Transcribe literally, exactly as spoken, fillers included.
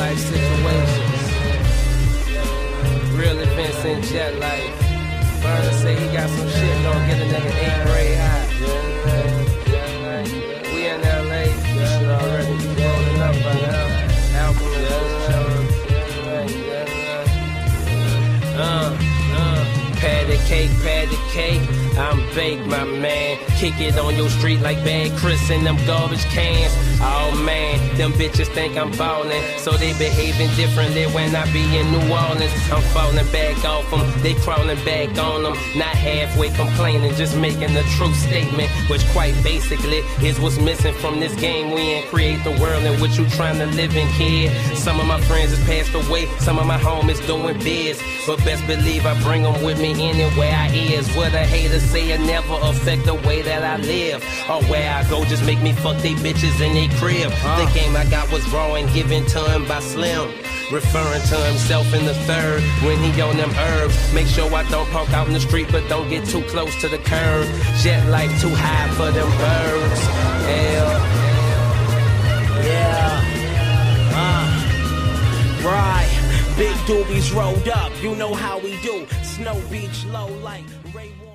life situations. Real events in jet life. Burner say he got some shit gonna get a nigga eighth grade high. We in L A, you should already be rolling up by now. Alchemist, uh, uh, patty cake, patty cake. I'm baked, my man. Kick it on your street like Bad Chris in them garbage cans. Oh man, them bitches think I'm ballin', so they behaving differently when I be in New Orleans. I'm falling back off them, they crawling back on them. Not halfway complaining, just making a true statement, which quite basically is what's missing from this game we in. Create the world in which you trying to live in, kid. Some of my friends has passed away, some of my homies doing biz, but best believe I bring them with me anywhere I is. What a hater say it never affect the way that I live, or where I go just make me fuck they bitches in they crib. uh. The game I got was raw and given to him by Slim, referring to himself in the third when he on them herbs. Make sure I don't park out in the street, but don't get too close to the curb. Jet life too high for them birds. Hell yeah. uh. Right, big doobies rolled up, you know how we do. Snow Beach low like Ray